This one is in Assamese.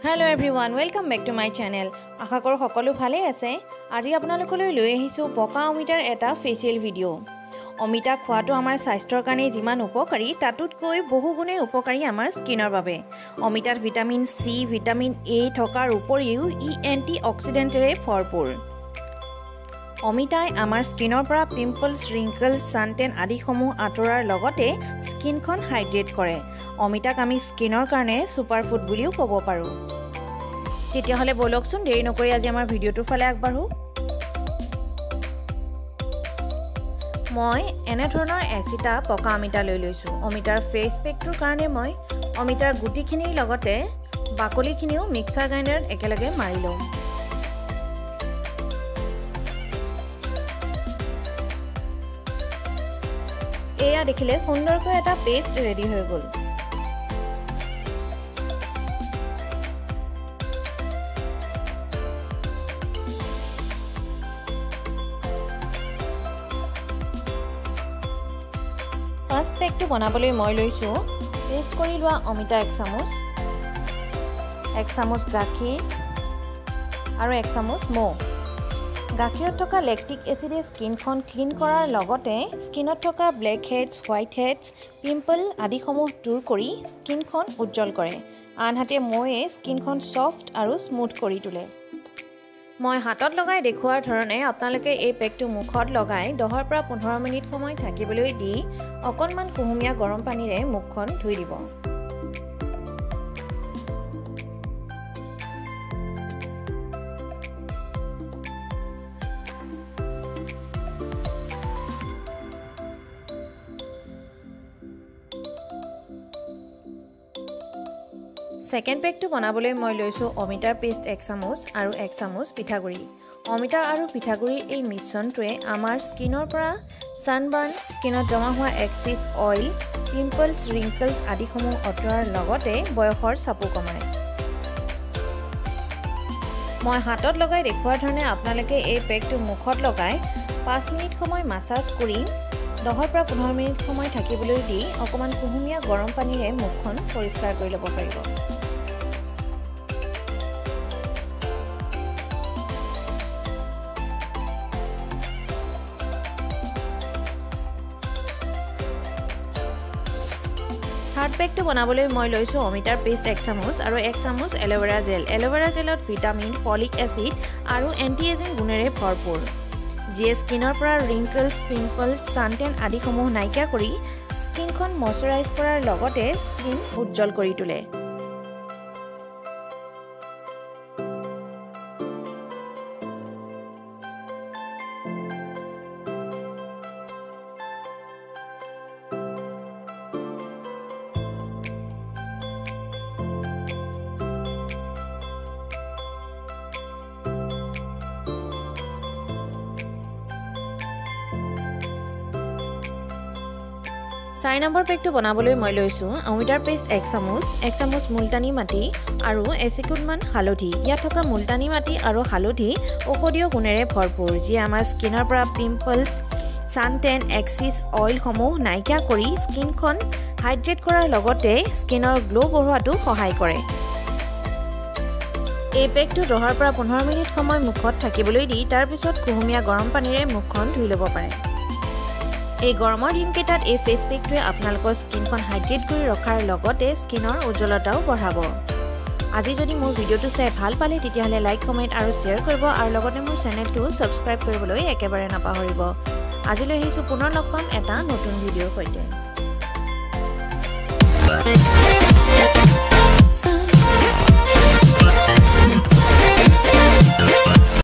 Hello everyone, welcome back to my channel. আশা কৰো সকলো ভালে আছে। আজি আপোনালোকলৈ লৈ আহিছো পকা অমিতাৰ এটা ফেচিয়েল ভিডিও। অমিতা খোৱাটো আমাৰ স্বাস্থ্যৰ কাৰণে যিমান উপকাৰী তাতকৈ বহু গুণে উপকাৰী আমাৰ স্কিনৰ বাবে। অমিতাত ভিটামিন সি, ভিটামিন এ থকাৰ উপৰিও ই এন্টি অক্সিডেন্টেৰে ভৰপূৰ। অমিতাই আমাৰ স্কিনৰ পৰা পিম্পলছ, ৰিংকলছ, সানটেন আদিসমূহ আঁতৰাৰ লগতে স্কিনখন হাইড্ৰেট কৰে। অমিতাক আমি স্কিনৰ কাৰণে সুপাৰফুড বুলিও ক'ব পাৰো। তেতিয়াহলে বলকচোন দেৰি নকৰি আজি আমাৰ ভিডিওটোৰ ফালে আগবাঢ়ো। মই এনে ধৰণৰ এচিটা পকা অমিতা লৈ লৈছো। অমিতাৰ ফেচ পেকটোৰ কাৰণে মই অমিতাৰ গুটিখিনিৰ লগতে বাকলিখিনিও মিক্সাৰ গ্ৰাইণ্ডাৰত একেলগে মাৰি লওঁ। এয়া দেখিলে সুন্দৰকৈ এটা পেষ্ট ৰেডি হৈ গ'ল। ফাৰ্ষ্ট পেকটো বনাবলৈ মই লৈছো পেষ্ট কৰি লোৱা অমিতা 1 চামুচ গাখীৰ আৰু 1 চামুচ মৌ। গাখীৰত থকা লেক্টিক এচিডে স্কিনখন ক্লিন কৰাৰ লগতে স্কিনত থকা blackheads, whiteheads, pimple আদিসমূহ দূৰ কৰি স্কিনখন উজ্জ্বল কৰে। আনহাতে মৌয়ে স্কিনখন সফ্ট আৰু স্মুথ কৰি তোলে। মই হাতত লগাই দেখুৱাৰ ধৰণে আপোনালোকে এই পেকটো মুখত লগাই 10 পৰা 15 মিনিট সময় থাকিবলৈ দি অকণমান কুহুমীয়া গৰম পানীৰে মুখখন ধুই দিব। সেকেন্ড পেকটো বনাবলৈ মই লৈছো অমিতাৰ পেষ্ট 1 চামুচ আৰু 1 চামুচ পিঠাগুড়ি। অমিতা আৰু পিঠাগুড়িৰ এই মিশ্ৰণটোৱে আমাৰ স্কিনৰ পৰা সানবাৰ্ন, স্কিনত জমা হোৱা এক্সিছ অইল, পিম্পলছ, ৰিংকলছ আদিসমূহ আঁতৰোৱাৰ লগতে বয়সৰ চাপো কমায়। মই হাতত লগাই দেখুৱাৰ ধৰণে আপোনালোকে এই পেকটো মুখত লগাই 5 মিনিট সময় মাসাজ কৰি 10 পৰা 15 মিনিট সময় থাকিবলৈ দি অকমান কুহুমীয়া গৰম পানীৰে মুখখন পৰিষ্কাৰ কৰি ল'ব পাৰিব। থাৰ্ড পেকটো বনাবলৈ মই লৈছো অমিতাৰ পেষ্ট 1 চামুচ আৰু 1 চামুচ এল'ভেৰা জেল। এল'ভেৰা জেলত ভিটামিন, ফলিক এচিড আৰু এন্টি এজিং গুণেৰে ভৰপূৰ, যিয়ে স্কিনৰ পৰা ৰিংকলছ, পিম্পলছ, সানটেন আদিসমূহ নাইকিয়া কৰি স্কিনখন ময়শ্চাৰাইজ কৰাৰ লগতে স্কিন উজ্জ্বল কৰি তোলে। চাৰি নম্বৰ পেকটো বনাবলৈ মই লৈছো অমিতাৰ পেষ্ট 1 চামুচ মুলতানী মাটি আৰু এচিকুটমান হালধি। ইয়াত থকা মুলতানী মাটি আৰু হালধি ঔষধীয় গুণেৰে ভৰপূৰ, যিয়ে আমাৰ স্কিনৰ পৰা পিম্পলছ, সানটেন, এক্সিছ অইলসমূহ নাইকিয়া কৰি স্কিনখন হাইড্ৰেট কৰাৰ লগতে স্কিনৰ গ্লো বঢ়োৱাটো সহায় কৰে। এই পেকটো 10 পৰা 15 মিনিট সময় মুখত থাকিবলৈ দি তাৰ পিছত কুহুমীয়া গৰম পানীৰে মুখখন ধুই ল'ব পাৰে। এই গৰমৰ দিনকেইটাত এই ফেচ পেকটোৱে আপোনালোকৰ স্কিনখন হাইড্ৰেট কৰি ৰখাৰ লগতে স্কিনৰ উজ্জ্বলতাও বঢ়াব। আজি যদি মোৰ ভিডিওটো চাই ভাল পালে তেতিয়াহ'লে লাইক, কমেণ্ট আৰু শ্বেয়াৰ কৰিব আৰু লগতে মোৰ চেনেলটো ছাবস্ক্ৰাইব কৰিবলৈ একেবাৰে নাপাহৰিব। আজিলৈ আহিছোঁ পুনৰ লগ পাম এটা নতুন ভিডিঅ'ৰ সৈতে।